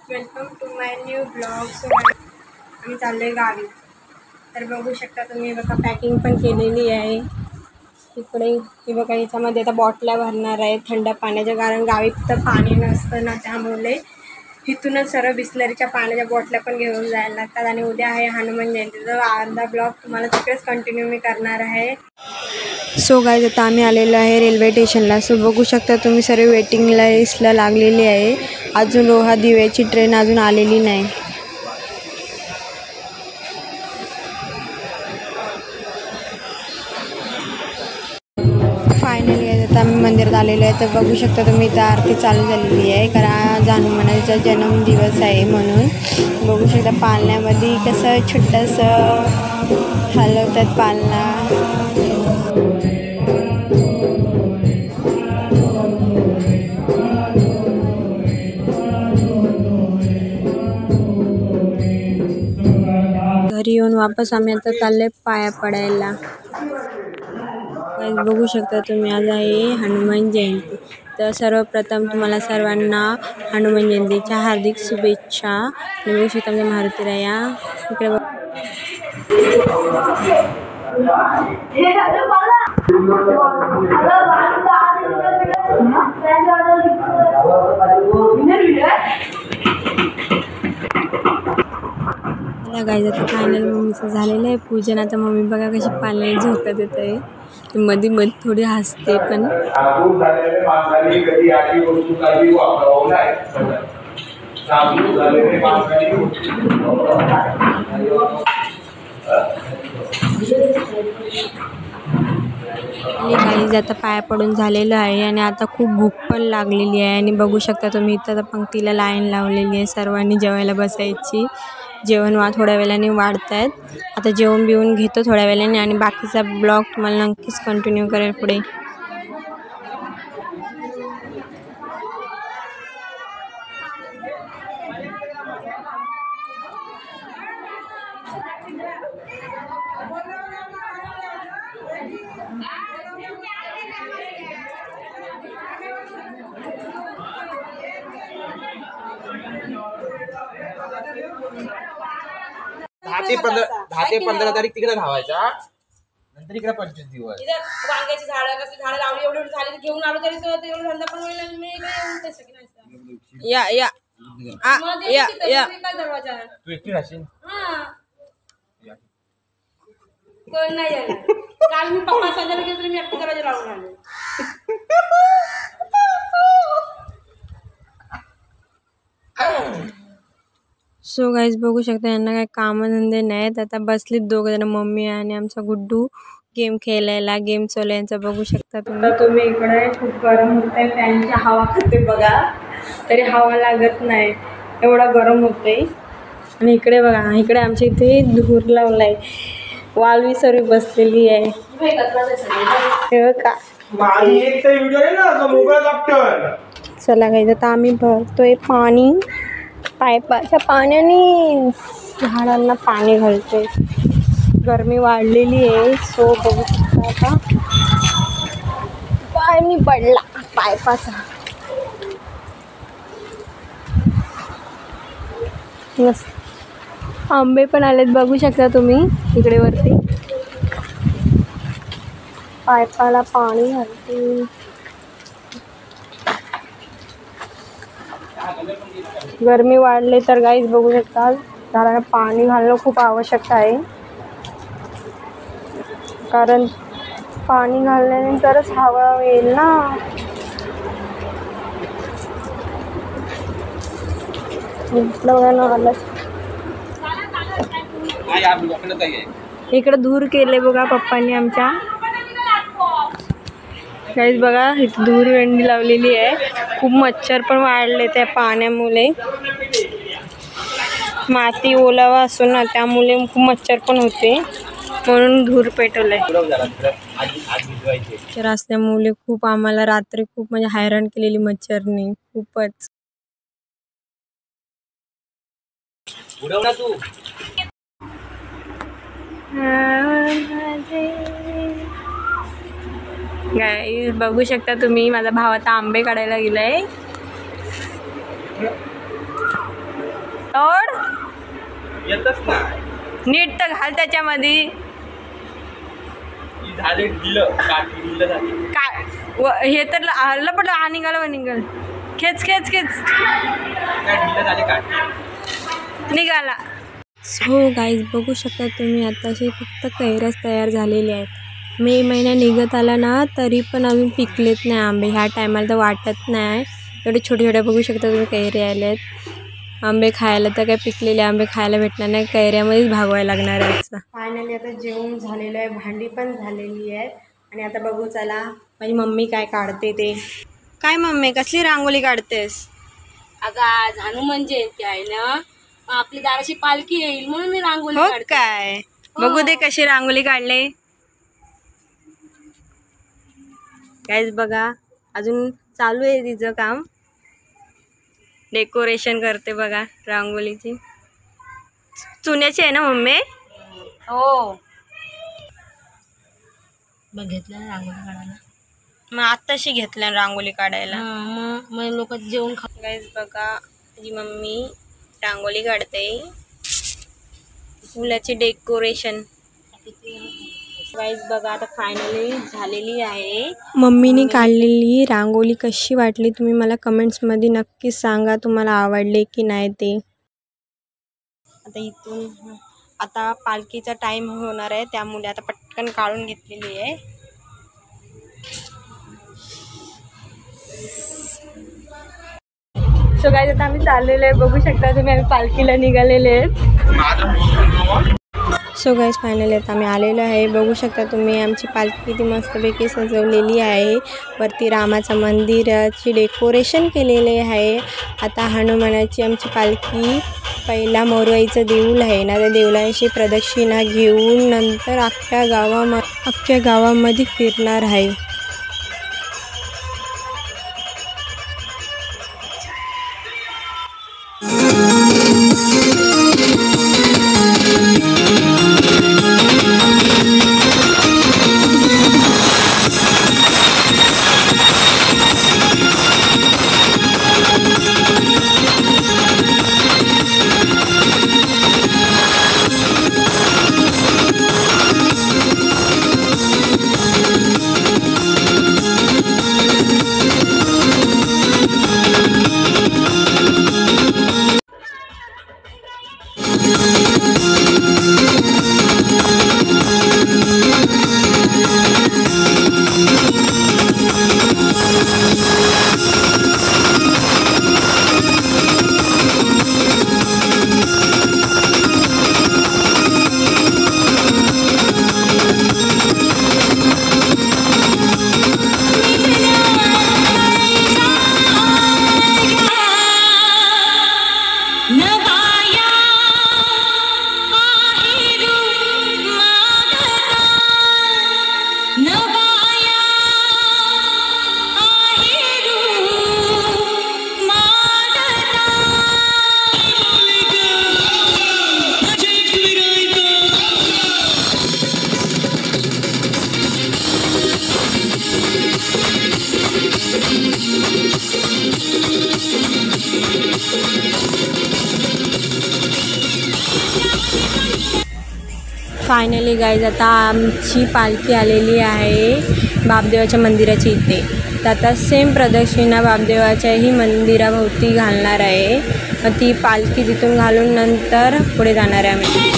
Welcome to my new blog. So आम्ही चाललोय गावी. तर बघू शकता तुम्ही बघा पॅकिंग पण केलेली आहे. इकडे ही बघा याच्यामध्ये आता बॉटल्या भरणार आहे थंड पाण्याच्या, कारण गावी तर पाणी नसतं ना, त्यामुळे इथूनच सर्व बिस्लरीच्या पाण्याच्या बॉटल्या पण घेऊन जायला लागतात. आणि उद्या आहे हनुमान जयंतीचा अर्धा ब्लॉग तुम्हाला तिकडेच कंटिन्यू मी करणार आहे. सो गाईज आता आम्ही आलेलो आहे रेल्वे स्टेशनला. सो बघू शकता तुम्ही सर्व वेटिंग लिस्टला लागलेली आहे. अजून रोहा दिव्याची ट्रेन अजून आलेली नाही. फायनली आता आम्ही मंदिरात आलेलो आहे. तर बघू शकता तुम्ही इथं आरती चालू झालेली आहे, कारण आज हनुमानाचा जन्मदिवस आहे म्हणून. बघू शकता पालण्यामध्ये कसं छोटंसं हलवतात पालना. घरी येऊन वापस आम्ही आता चालले पाया पडायला. बघू शकता तुम्ही आज आहे हनुमान जयंती. तर सर्वप्रथम तुम्हाला सर्वांना हनुमान जयंतीच्या हार्दिक शुभेच्छा. बघू शकता आमच्या मारुती राया इकडे गाईज. आता फायनल मम्मीचं झालेलं आहे पूजन. आता मम्मी बघा कशी पाण्याला झोकत येत आहे. मध्ये मध्ये थोडी हसते पण. गाईज आता पाया पडून झालेलं आहे आणि आता खूप भूक पण लागलेली आहे. आणि बघू शकता तुम्ही इथं पंक्तीला लाईन लावलेली आहे, सर्वांनी जेवायला बसायची. जेवण थोड्या वेळाने वाढत आहेत. आता जेवण बिवून घेतो थोड्या वेळाने आणि बाकीचा ब्लॉग तुम्हाला नक्कीच कंटिन्यू करेल पुढे. दहा ते 15 तारीख तिकडे धावायचा, नंतर इकडे 25 दिवस. वांग्याची झाडं कसली झाडं लावली एवढी झाली घेऊन आलो तरी एवढं धंदा पण होईल. आणि मी या या या या काय दरवाजा तू एकटी राहशील. कोण नाही येणार. काल मी पप्पा संध्याला गेलो तरी मी एकटी दरवाजा लावून आलो. सो गाईज बघू शकता यांना काही कामधंदे नाहीत. आता बसलीत दोघं जण, मम्मी आणि आमचा गुड्डू गेम खेळायला. गेम चालू यांचा बघू शकता तुम्ही. इकडे खूप गरम होत आहे. फॅनची हवा खाते बघा, तरी हवा लागत नाही, एवढा गरम होते. आणि इकडे बघा, इकडे आमच्या इथे धूर लावलाय, वाळवी सर्व बसलेली आहे. चला गाईज आता आम्ही भरतोय पाणी. पायपाच्या पाण्याने झाडांना पाणी घालतोय. गरमी वाढलेली आहे. सो बघू शकता आता पाणी पडला पायपाचा. मस्त आंबे पण आलेत बघू शकता तुम्ही. इकडे वरती पायपाला पाणी घालते. गरमी वाढले तर गाईज बघू शकता झाडांना पाणी घालणं खूप आवश्यक आहे, कारण पाणी घालल्यानंतरच हवा येईल ना. इकडे धूर केले बघा पप्पांनी आमच्या. गाईज बघा इथे धूर वेंडी लावलेली आहे. खूप मच्छर पण वाढले त्या पाण्यामुळे. माती ओलावा असतो ना, त्यामुळे खूप मच्छर पण होते, म्हणून धूर पेटवलंय. तर असल्यामुळे खूप आम्हाला रात्री खूप म्हणजे हैराण केलेली मच्छरने खूपच. गाईस बघू शकता तुम्ही, माझा भाव आता आंबे काढायला गेलाय. ओढ येतच ना नीट तर घाल त्याच्यामध्ये. झाले ढिलं काठी ढिलं झाली काय हे तर हल्लं पडलं. हा निघालं व निघाल. खेच खेच खेच काय ढिलं झाले काठी निघाला. हो गाईज बघू शकता तुम्ही आताशी फक्त कैऱ्याच तयार झालेले आहेत. मे महिना निघत आला ना तरी पण अजून पिकलेत नाही आंबे. ह्या टायमाला तर वाटत नाही. एवढे छोटे छोटे बघू शकता तुम्ही कैरे आले आहेत. आंबे खायला तर काय पिकलेले आंबे खायला भेटणार नाही. कैऱ्यामध्येच भागवायला लागणार आहे. फायनली आता जेवण झालेलं आहे. भांडी पण झालेली आहेत. आणि आता बघू चला माझी मम्मी काय काढते ते. काय मम्मी कसली रांगोळी काढतेस? अगं आज हनुमान जयंती आहे ना, मग आपली दाराची पालखी येईल म्हणून मी रांगोळी हो काढते. काय बघू दे कशी रांगोळी काढले. काहीच बघा अजून चालू आहे तिचं काम. डेकोरेशन करते बघा रांगोळीची. चुन्याची आहे ना मम्मी? हो मग घेतलं ना रांगोळी काढायला. मग आत्ताशी घेतल्या रांगोळी काढायला. मग लोक जेवण खा. गाईज बघा माझी मम्मी रांगोळी काढते. फुलाची डेकोरेशन. गाईज बघा आता फायनली झालेली आहे. मम्मीने काढलेली रांगोळी कशी वाटली तुम्ही मला कमेंट्समध्ये नक्की सांगा. तुम्हाला आवडले की नाही ते. आता इथून आता पालखीचा टाईम होणार आहे त्यामुळे आता पटकन काढून घेतलेली आहे. सो गाईज आता आम्ही चाललेलो आहे. बघू शकता तुम्ही आम्ही पालखीला निघालेले आहेत. सो गाईज फायनली आता आम्ही आलेलो आहे. बघू शकता तुम्ही आमची पालखी किती मस्तपैकी सजवलेली आहे. वरती रामाचं मंदिराची डेकोरेशन केलेले आहे. आता हनुमानाची आमची पालखी पहिला मोरवाईचं देऊळ आहे ना त्या देऊळांशी प्रदक्षिणा घेऊन नंतर अख्ख्या गावामध्ये फिरणार आहे. फायनली गाईज आता आमची पालखी आलेली आहे बापदेवाच्या मंदिराच्या इथे. तर आता सेम प्रदक्षिणा बापदेवाच्याही मंदिराभोवती घालणार आहे. मग ती पालखी तिथून घालून नंतर पुढे जाणार आहे आम्ही.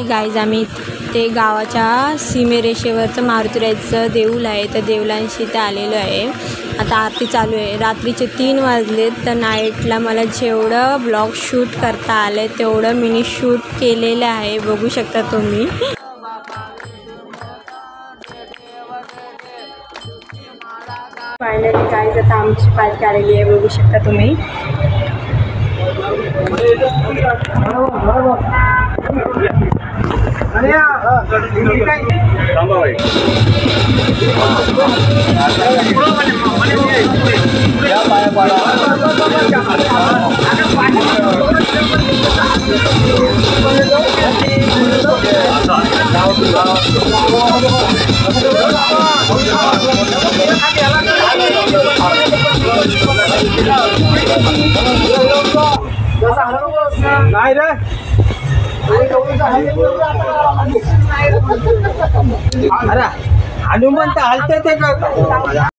गाईज आम्ही ते गावाच्या सीमेरेषेवरचं मारुतीरायचं देऊळ आहे त्या देऊळांशी इथे आलेलो आहे. आता आरती चालू आहे. रात्रीचे 3 वाजलेत तर नाईटला मला जेवढं ब्लॉग शूट करता आलं आहे तेवढं मिनी शूट केलेलं आहे. बघू शकता तुम्ही. फायनली गाईज आता आमची पालखी आलेली आहे. बघू शकता तुम्ही. नाही रे अरे हनुमंत हलते ते